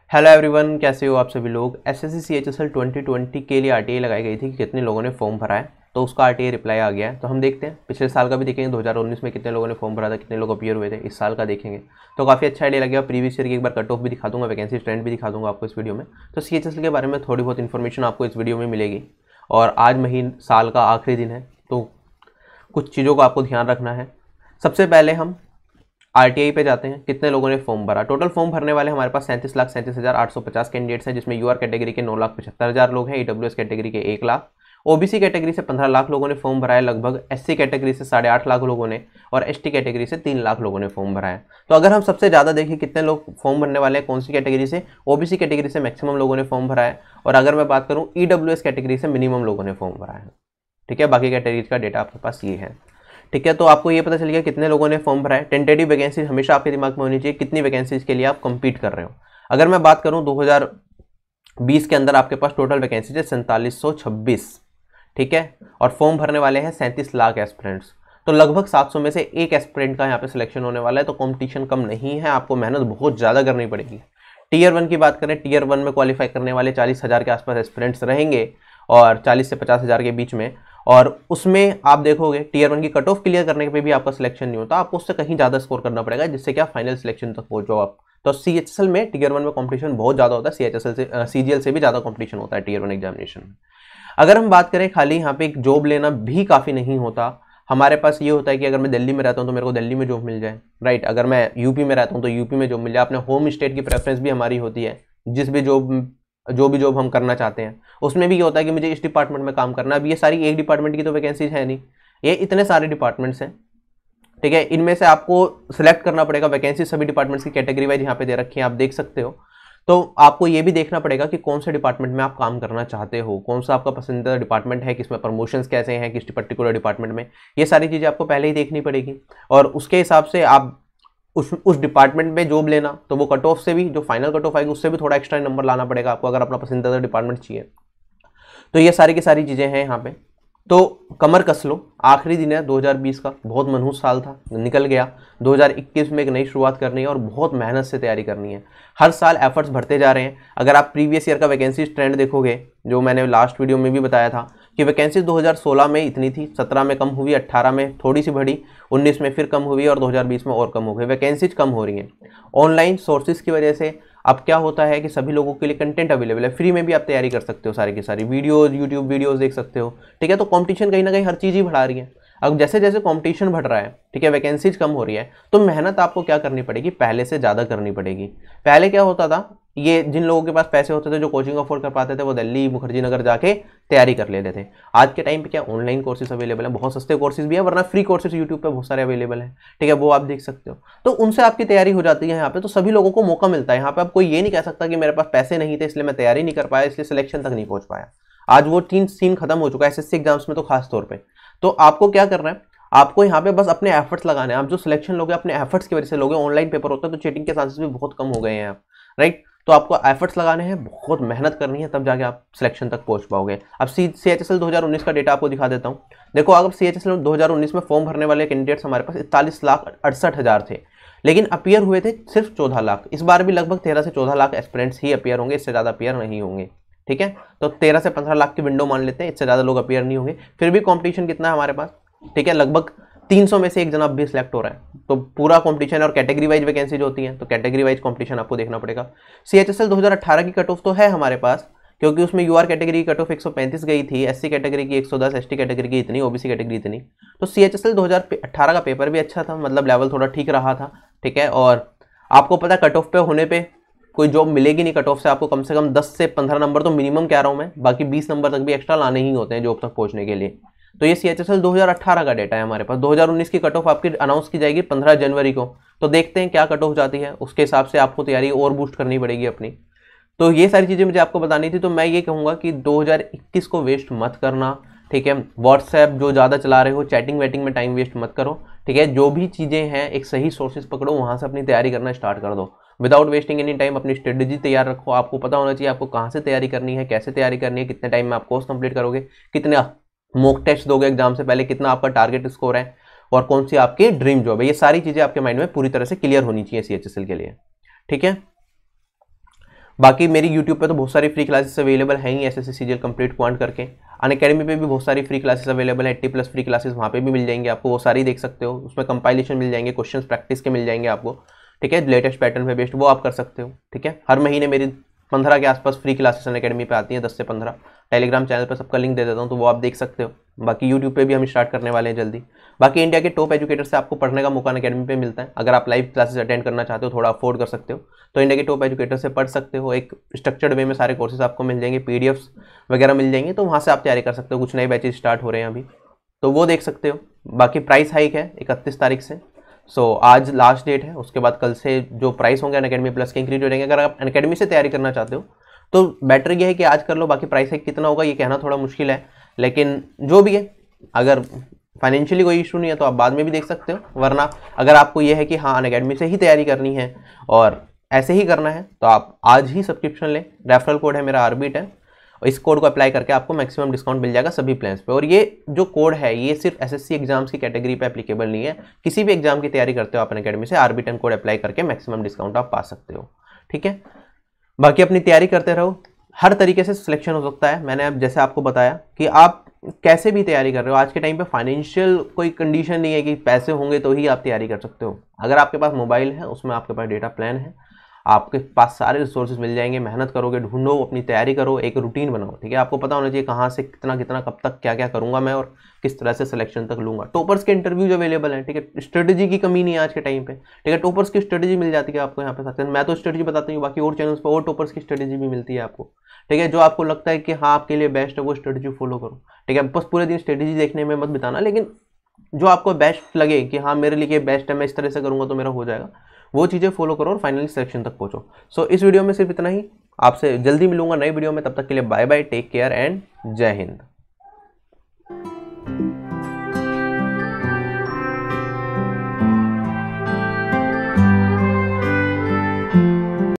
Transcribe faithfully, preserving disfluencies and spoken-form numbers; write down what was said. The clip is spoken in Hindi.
हेलो एवरीवन, कैसे हो आप सभी लोग। एसएससी सीएचएसएल ट्वेंटी ट्वेंटी के लिए आरटीआई लगाई गई थी कि कितने लोगों ने फॉर्म भरा है, तो उसका आरटीआई रिप्लाई आ गया है। तो हम देखते हैं, पिछले साल का भी देखेंगे, दो हज़ार उन्नीस में कितने लोगों ने फॉर्म भरा था, कितने लोग अपीयर हुए थे, इस साल का देखेंगे तो काफ़ी अच्छा आइडिया लगेगा। प्रीवियस ईयर की एक बार कट ऑफ भी दिखा दूंगा, वैकेंसी ट्रेंड भी दिखा दूंगा आपको इस वीडियो में। तो सीएचएसएल के बारे में थोड़ी बहुत इन्फॉर्मेशन आपको इस वीडियो में मिलेगी। और आज महीने साल का आखिरी दिन है, तो कुछ चीज़ों को आपको ध्यान रखना है। सबसे पहले हम आरटीआई पे जाते हैं, कितने लोगों ने फॉर्म भरा। टोटल फॉर्म भरने वाले हमारे पास सैंतीस लाख सैंतीस हज़ार आठ सौ पचास कैंडिडेट्स हैं, जिसमें यूआर कैटेगरी के नौ लाख पचहत्तर हज़ार लोग हैं, ईडब्ल्यूएस कैटेगरी के एक लाख, ओबीसी कैटेगरी से पंद्रह लाख लोगों ने फॉर्म भरा है लगभग, एससी कैटेगरी से साढ़े आठ लाख लोगों ने और एसटी कैटेगरी से तीन लाख लोगों ने फॉर्म भरा है। तो अगर हम सबसे ज़्यादा देखें कितने लोग फॉर्म भरने वाले हैं कौन सी कैटेगरी से, ओबीसी कैटेगरी से मैक्सिमम लोगों ने फॉर्म भरा है। और अगर मैं बात करूँ ईडब्ल्यूएस कैटेगरी से मिनिमम लोगों ने फॉर्म भरा है। ठीक है, बाकी कैटेगरी का डेटा आपके पास ये है। ठीक है, तो आपको ये पता चल गया कितने लोगों ने फॉर्म भरा है। टेंटेटिव वैकेंसी हमेशा आपके दिमाग में होनी चाहिए, कितनी वैकेंसीज के लिए आप कंपीट कर रहे हो। अगर मैं बात करूं दो हज़ार बीस के अंदर आपके पास टोटल वैकेंसीज है सैंतालीस सौ छब्बीस। ठीक है, और फॉर्म भरने वाले हैं सैंतीस लाख एस्पिरेंट्स। तो लगभग सात सौ में से एक एस्पिरेंट का यहाँ पे सिलेक्शन होने वाला है। तो कॉम्पिटिशन कम नहीं है, आपको मेहनत बहुत ज़्यादा करनी पड़ेगी। टीयर वन की बात करें, टीयर वन में क्वालिफाई करने वाले चालीस हज़ार के आसपास एस्पिरेंट्स रहेंगे और चालीस से पचास हज़ार के बीच में। और उसमें आप देखोगे टीयर वन की कट ऑफ क्लियर करने पे भी आपका सिलेक्शन नहीं होता, आपको उससे कहीं ज़्यादा स्कोर करना पड़ेगा, जिससे कि आप फाइनल सिलेक्शन तक पहुंचो आप। तो सीएचएसएल में टीयर वन में कंपटीशन बहुत ज़्यादा होता है, सीएचएसएल से सीजीएल से भी ज़्यादा कंपटीशन होता है टीयर वन एग्जामिनेशन में। अगर हम बात करें खाली यहाँ पे एक जॉब लेना भी काफ़ी नहीं होता। हमारे पास ये होता है कि अगर मैं दिल्ली में रहता हूँ तो मेरे को दिल्ली में जॉब मिल जाए, राइट। अगर मैं यूपी में रहता हूँ तो यूपी में जॉब मिल जाए। अपने होम स्टेट की प्रेफरेंस भी हमारी होती है, जिस भी जॉब जो भी जॉब हम करना चाहते हैं उसमें भी ये होता है कि मुझे इस डिपार्टमेंट में काम करना है। अब ये सारी एक डिपार्टमेंट की तो वैकेंसीज है नहीं, ये इतने सारे डिपार्टमेंट्स हैं। ठीक है, इनमें से आपको सिलेक्ट करना पड़ेगा। वैकेंसी सभी डिपार्टमेंट्स की कैटेगरी वाइज यहाँ पे दे रखी है, आप देख सकते हो। तो आपको ये भी देखना पड़ेगा कि कौन से डिपार्टमेंट में आप काम करना चाहते हो, कौन सा आपका पसंदीदा डिपार्टमेंट है, किसमें प्रमोशंस कैसे हैं, किस पर्टिकुलर डिपार्टमेंट में। ये सारी चीज़ें आपको पहले ही देखनी पड़ेगी और उसके हिसाब से आप उस उस डिपार्टमेंट में जॉब लेना, तो वो कट ऑफ से भी, जो फाइनल कट ऑफ आएगी उससे भी थोड़ा एक्स्ट्रा नंबर लाना पड़ेगा आपको, अगर अपना पसंदीदा डिपार्टमेंट चाहिए। तो ये सारी की सारी चीज़ें हैं यहाँ पे। तो कमर कस लो, आखिरी दिन है दो हज़ार बीस का, बहुत मनहूस साल था, निकल गया। दो हज़ार इक्कीस में एक नई शुरुआत करनी है और बहुत मेहनत से तैयारी करनी है। हर साल एफर्ट्स बढ़ते जा रहे हैं। अगर आप प्रीवियस ईयर का वैकेंसी ट्रेंड देखोगे, जो मैंने लास्ट वीडियो में भी बताया था कि वैकेंसी दो हज़ार सोलह में इतनी थी, सत्रह में कम हुई, अट्ठारह में थोड़ी सी बढ़ी, उन्नीस में फिर कम हुई और दो हज़ार बीस में और कम हो गई। वैकेंसीज कम हो रही हैं ऑनलाइन सोर्सेज की वजह से। अब क्या होता है कि सभी लोगों के लिए कंटेंट अवेलेबल है, फ्री में भी आप तैयारी कर सकते हो, सारी की सारी वीडियोस, यूट्यूब वीडियोस देख सकते हो। ठीक है, तो कंपटीशन कहीं ना कहीं हर चीज़ ही बढ़ा रही है। अब जैसे जैसे कंपटीशन बढ़ रहा है, ठीक है, वैकेंसीज कम हो रही है, तो मेहनत आपको क्या करनी पड़ेगी, पहले से ज़्यादा करनी पड़ेगी। पहले क्या होता था, ये जिन लोगों के पास पैसे होते थे, जो कोचिंग अफोर्ड कर पाते थे, वो दिल्ली मुखर्जी नगर जाके तैयारी कर लेते थे। आज के टाइम पे क्या ऑनलाइन कोर्सेज अवेलेबल है, बहुत सस्ते कोर्सेज भी है, वरना फ्री कोर्सेज यूट्यूब पे बहुत सारे अवेलेबल हैं। ठीक है, वो आप देख सकते हो, तो उनसे आपकी तैयारी हो जाती है यहाँ पे। तो सभी लोगों को मौका मिलता है यहाँ पे। अब कोई ये नहीं कह सकता कि मेरे पास पैसे नहीं थे इसलिए मैं तैयारी नहीं कर पाया, इसलिए सिलेक्शन तक नहीं पहुंच पाया। आज वो तीन सीन खत्म हो चुका है एसएससी एग्जाम्स में, तो खास तौर पर। तो आपको क्या करना है, आपको यहाँ पे बस अपने एफर्ट्स लगाने हैं। आप जो सिलेक्शन लोगे अपने एफर्ट्स की वजह से लोगे। ऑनलाइन पेपर होता है तो चीटिंग के चांसेस भी बहुत कम हो गए हैं आप, राइट। तो आपको एफर्ट्स लगाने हैं, बहुत मेहनत करनी है, तब जाके आप सिलेक्शन तक पहुंच पाओगे। अब सी सीएचएसएल दो हज़ार उन्नीस का डेटा आपको दिखा देता हूँ। देखो, अगर सीएचएसएल दो हज़ार उन्नीस में फॉर्म भरने वाले कैंडिडेट्स हमारे पास इकतालीस लाख अड़सठ हज़ार थे, लेकिन अपीयर हुए थे सिर्फ चौदह लाख। इस बार भी लगभग तेरह से चौदह लाख एस्पिरेंट्स ही अपीयर होंगे, इससे ज़्यादा अपीयर नहीं होंगे। ठीक है, तो तेरह से पंद्रह लाख की विंडो मान लेते हैं, इससे ज़्यादा लोग अपीयर नहीं होंगे। फिर भी कॉम्पिटिशन कितना है हमारे पास, ठीक है, लगभग तीन सौ में से एक जना भी सिलेक्ट हो रहा है। तो पूरा कंपटीशन, और कैटेगरी वाइज वैकेंसीज होती हैं, तो कैटेगरी वाइज कंपटीशन आपको देखना पड़ेगा। सीएचएसएल दो हज़ार अठारह की कट ऑफ तो है हमारे पास, क्योंकि उसमें यूआर कैटेगरी की कट ऑफ एक सौ पैंतीस गई थी, एससी कैटेगरी की एक सौ दस, एसटी कैटेगरी की इतनी, ओबीसी कैटेगरी इतनी। तो सीएचएसएल दो हज़ार अठारह का पेपर भी अच्छा था, मतलब लेवल थोड़ा ठीक रहा था। ठीक है, और आपको पता है कट ऑफ पे होने पे कोई जॉब मिलेगी नहीं। कट ऑफ से आपको कम से कम दस से पंद्रह नंबर तो मिनिमम कह रहा हूँ मैं, बाकी बीस नंबर तक भी एक्स्ट्रा लाने ही होते हैं जॉब तक पहुंचने के लिए। तो ये सीएचएसएल दो हज़ार अठारह का डेटा है हमारे पास। दो हज़ार उन्नीस की कट ऑफ आपकी अनाउंस की जाएगी पंद्रह जनवरी को, तो देखते हैं क्या कट ऑफ जाती है, उसके हिसाब से आपको तैयारी और बूस्ट करनी पड़ेगी अपनी। तो ये सारी चीज़ें मुझे आपको बतानी थी। तो मैं ये कहूँगा कि दो हज़ार इक्कीस को वेस्ट मत करना। ठीक है, व्हाट्सएप जो ज़्यादा चला रहे हो, चैटिंग वेटिंग में टाइम वेस्ट मत करो। ठीक है, जो भी चीज़ें हैं एक सही सोर्सेज पकड़ो, वहाँ से अपनी तैयारी करना स्टार्ट कर दो विदाउट वेस्टिंग एनी टाइम। अपनी स्ट्रेटेजी तैयार रखो, आपको पता होना चाहिए आपको कहाँ से तैयारी करनी है, कैसे तैयारी करनी है, कितने टाइम में आप कोर्स कंप्लीट करोगे, कितने मॉक टेस्ट दोगे एग्जाम से पहले, कितना आपका टारगेट स्कोर है, और कौन सी आपकी ड्रीम जॉब है। ये सारी चीज़ें आपके माइंड में पूरी तरह से क्लियर होनी चाहिए सीएचएसएल के लिए। ठीक है, बाकी मेरी यूट्यूब पे तो बहुत सारी फ्री क्लासेस अवेलेबल हैं ही, एसएससी सीजीएल कंप्लीट क्वांट करके। अनअकैडमी पे भी बहुत सारी फ्री क्लासेस अवेलेबल है, एट्टी प्लस फ्री क्लासेस वहाँ पे भी मिल जाएंगे आपको, वो सारी देख सकते हो। उसमें कंपाइलेशन मिल जाएंगे, क्वेश्चंस प्रैक्टिस के मिल जाएंगे आपको, ठीक है, लेटेस्ट पैटर्न पे बेस्ड, वो आप कर सकते हो, ठीक है। हर महीने मेरी पंद्रह के आसपास फ्री क्लासेस अनअकैडमी पे आती हैं, दस से पंद्रह। टेलीग्राम चैनल पर सबका लिंक दे देता हूँ, तो वो आप देख सकते हो। बाकी यूट्यूब पे भी हम स्टार्ट करने वाले हैं जल्दी। बाकी इंडिया के टॉप एजुकेटर से आपको पढ़ने का मौका अनअकैडमी पे मिलता है। अगर आप लाइव क्लासेस अटेंड करना चाहते हो, थोड़ा अफोर्ड कर सकते हो, तो इंडिया के टॉप एजुकेटर से पढ़ सकते हो। एक स्ट्रक्चर्ड वे में सारे कोर्सेज आपको मिल जाएंगे, पीडीएफ्स वगैरह मिल जाएंगे, तो वहाँ से आप तैयारी कर सकते हो। कुछ नए बैचेज स्टार्ट हो रहे हैं अभी, तो वो देख सकते हो। बाकी प्राइस हाइक है इकतीस तारीख से, सो so, आज लास्ट डेट है। उसके बाद कल से जो प्राइस होंगे अनअकैडमी प्लस के इंक्रीज हो जाएंगे। अगर आप अनअकैडमी से तैयारी करना चाहते हो तो बेटर ये है कि आज कर लो। बाकी प्राइस हाइक कितना होगा ये कहना थोड़ा मुश्किल है, लेकिन जो भी है, अगर फाइनेंशियली कोई इशू नहीं है तो आप बाद में भी देख सकते हो। वरना अगर आपको ये है कि हाँ अनअकैडमी से ही तैयारी करनी है और ऐसे ही करना है, तो आप आज ही सब्सक्रिप्शन लें। रेफरल कोड है मेरा आरबीट है, और इस कोड को अप्लाई करके आपको मैक्सिमम डिस्काउंट मिल जाएगा सभी प्लान्स पे। और ये जो कोड है ये सिर्फ एसएससी एग्जाम्स की कैटेगरी पे एप्लीकेबल नहीं है, किसी भी एग्जाम की तैयारी करते हो आप अनअकैडमी से, आरबीटन कोड अप्लाई करके मैक्सिमम डिस्काउंट आप पा सकते हो, ठीक है। बाकी अपनी तैयारी करते रहो, हर तरीके से सिलेक्शन हो सकता है। मैंने अब जैसे आपको बताया कि आप कैसे भी तैयारी कर रहे हो, आज के टाइम पे फाइनेंशियल कोई कंडीशन नहीं है कि पैसे होंगे तो ही आप तैयारी कर सकते हो। अगर आपके पास मोबाइल है, उसमें आपके पास डेटा प्लान है, आपके पास सारे रिसोर्सेज मिल जाएंगे। मेहनत करोगे, ढूंढो, अपनी तैयारी करो, एक रूटीन बनाओ, ठीक है। आपको पता होना चाहिए कहाँ से कितना कितना कब तक क्या क्या करूंगा मैं और किस तरह से सिलेक्शन तक लूंगा। टॉपर्स के इंटरव्यूज अवेलेबल हैं, ठीक है। स्ट्रेटेजी की कमी नहीं है आज के टाइम पे, ठीक है। टॉपर्स की स्ट्रेटेजी मिल जाती है आपको यहाँ पे साथ। मैं तो स्ट्रेटेजी बताता हूँ, बाकी और चैनल्स पर और टॉपर्स की स्ट्रेटेजी भी मिलती है आपको, ठीक है। जो आपको लगता है कि हाँ आपके लिए बेस्ट है वो स्ट्रेटेजी फॉलो करो, ठीक है। बस पूरे दिन स्ट्रेटेजी देखने में मत बिताना, लेकिन जो आपको बेस्ट लगे कि हाँ मेरे लिए बेस्ट है, मैं इस तरह से करूँगा तो मेरा हो जाएगा, वो चीज़ें फॉलो करो और फाइनली सिलेक्शन तक पहुँचो। सो इस वीडियो में सिर्फ इतना ही, आपसे जल्दी मिलूंगा नई वीडियो में। तब तक के लिए bye bye, take care and जय हिंद।